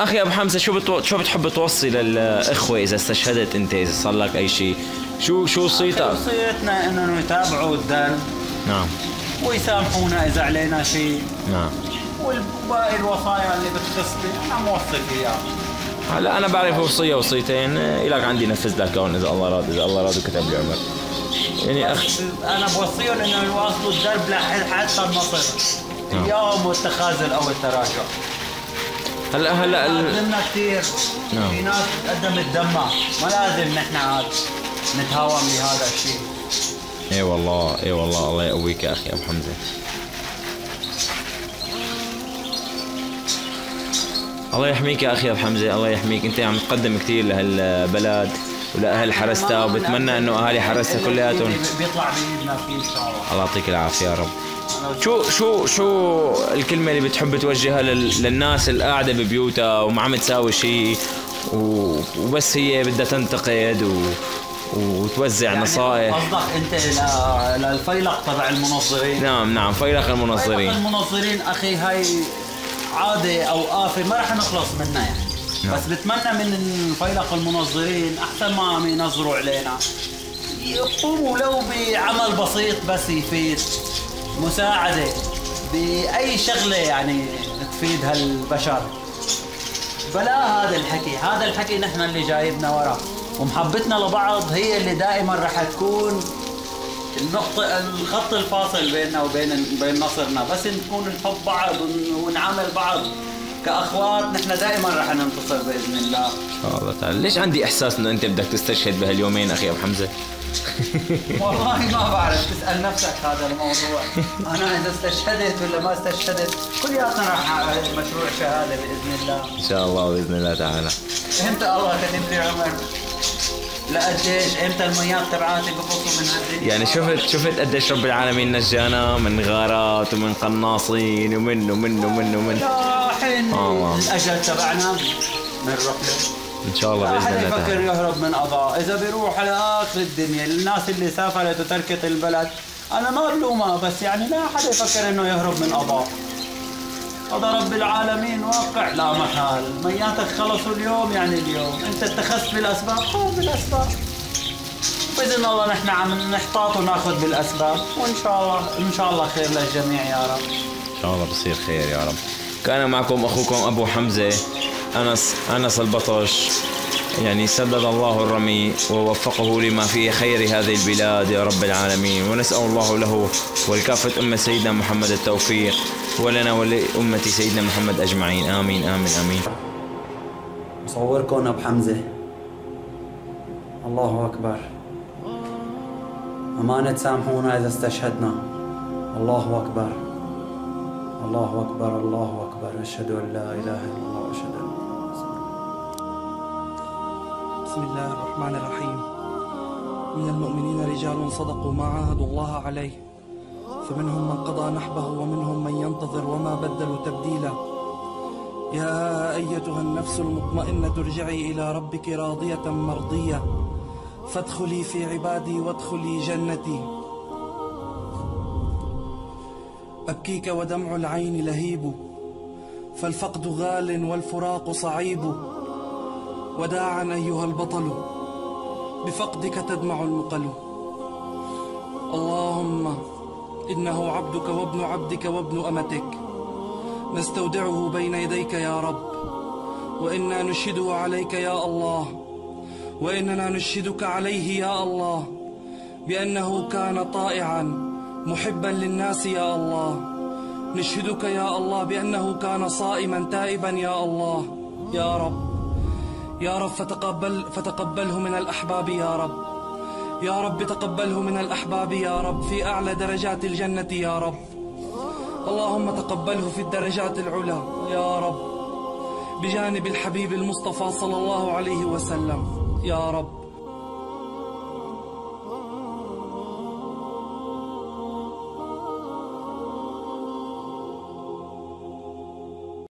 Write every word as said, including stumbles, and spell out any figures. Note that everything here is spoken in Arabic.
اخي ابو حمزه، شو بتو... شو بتحب توصي للاخوه اذا استشهدت انت، اذا صار لك اي شيء؟ شو شو وصيتك؟ وصيتنا انه يتابعوا الدرب. نعم. ويسامحونا اذا علينا شيء. نعم. والباقي الوصايا اللي بتخصني انا موصي فيها. هلا انا بعرف وصيه وصيتين الك عندي نفذ لك هون اذا الله راد، اذا الله راد وكتب لي عمر. يعني اخ انا بوصيهم انه يواصلوا الدرب لحد حتى النصر. نعم. اليوم والتخاذل او التراجع. هلا هلا قدمنا كثير. نعم. في ناس قدمت دمها، ما لازم نحن عاد نتهاون بهذا الشيء. اي والله اي والله، الله يقويك يا اخي ابو حمزه. الله يحميك يا اخي ابو حمزه، الله يحميك. انت عم تقدم كثير لهالبلد ولاهل حرستها، وبتمنى انه اهالي حرستها كلياتهم بيطلع بايدنا فيه ان شاء الله. الله يعطيك العافيه يا رب. شو شو شو الكلمه اللي بتحب توجهها للناس اللي قاعده ببيوتها وما عم تساوي شيء وبس هي بدها تنتقد و وتوزع يعني نصائح؟ قصدك انت للفيلق تبع المنظرين؟ نعم نعم، فيلق المنظرين. فيلق المنظرين اخي هاي عاده او آفة ما رح نخلص منها يعني. نعم. بس بتمنى من فيلق المنظرين احسن ما عم ينظروا علينا يقوموا لو بعمل بسيط بس يفيد، مساعده باي شغله يعني تفيد هالبشر. بلا هذا الحكي، هذا الحكي نحن اللي جايبنا ورا، ومحبتنا لبعض هي اللي دائما رح تكون النقطة الخط الفاصل بيننا وبين بين نصرنا. بس نكون نحب بعض ونعامل بعض كأخوات نحن دائما رح ننتصر بإذن الله. إن شاء الله تعالى. ليش عندي إحساس إنه أنت بدك تستشهد بهاليومين أخي أبو حمزة؟ والله ما بعرف، تسأل نفسك هذا الموضوع. أنا إذا استشهدت ولا ما استشهدت كلياتنا رح نعمل مشروع شهادة بإذن الله. إن شاء الله بإذن الله تعالى. إمتى الله كتب لي عمر؟ لقديش امتى المياه تبعاتي بخصوا من هالدنيا؟ يعني شفت شفت قديش رب العالمين نجانا من غارات ومن قناصين ومن ومن ومن ومن الحين آه. الاجل تبعنا بنروح له ان شاء الله باذن الله. لا حدا يفكر يهرب من قضاء، اذا بيروح على اخر الدنيا. الناس اللي سافرت وتركت البلد انا ما بلومها، بس يعني لا حدا يفكر انه يهرب من قضاء. قضى رب العالمين واقع لا محال. مياتك خلصوا اليوم يعني اليوم، انت اتخذت بالاسباب خذ بالاسباب. باذن الله نحن عم نحتاط وناخذ بالاسباب، وان شاء الله ان شاء الله خير للجميع يا رب. ان شاء الله بصير خير يا رب. كان معكم اخوكم ابو حمزه انس انس البطش. يعني سدد الله الرمي ووفقه لما فيه خير هذه البلاد يا رب العالمين، ونسأل الله له ولكافة أمة سيدنا محمد التوفيق، ولنا ولأمة سيدنا محمد أجمعين. آمين آمين آمين. مصوركم أبو حمزة. الله أكبر. أمانة تسامحونا إذا استشهدنا. الله أكبر الله أكبر الله أكبر. أشهد أن لا إله إلا الله وأشهد أن بسم الله الرحمن الرحيم. من المؤمنين رجال صدقوا ما عاهدوا الله عليه، فمنهم من قضى نحبه ومنهم من ينتظر وما بدلوا تبديلا. يا أيتها النفس المطمئنة ارجعي إلى ربك راضية مرضية فادخلي في عبادي وادخلي جنتي. أبكيك ودمع العين لهيب، فالفقد غال والفراق صعيب. وداعا أيها البطل، بفقدك تدمع المقل. اللهم إنه عبدك وابن عبدك وابن أمتك، نستودعه بين يديك يا رب، وإنا نشهده عليك يا الله، وإننا نشهدك عليه يا الله بأنه كان طائعا محبا للناس يا الله. نشهدك يا الله بأنه كان صائما تائبا يا الله يا رب يا رب فتقبل فتقبله من الأحباب يا رب يا رب تقبله من الأحباب يا رب في أعلى درجات الجنة يا رب. اللهم تقبله في الدرجات العلى يا رب بجانب الحبيب المصطفى صلى الله عليه وسلم يا رب.